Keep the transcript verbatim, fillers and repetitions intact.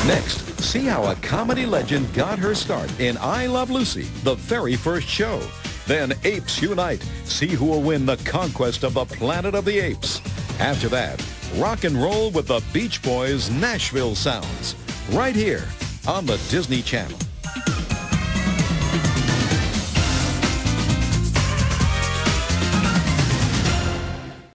Next, see how a comedy legend got her start in I Love Lucy, the very first show. Then Apes Unite. See who will win the conquest of the Planet of the Apes. After that, rock and roll with the Beach Boys' Nashville Sounds. Right here on the Disney Channel.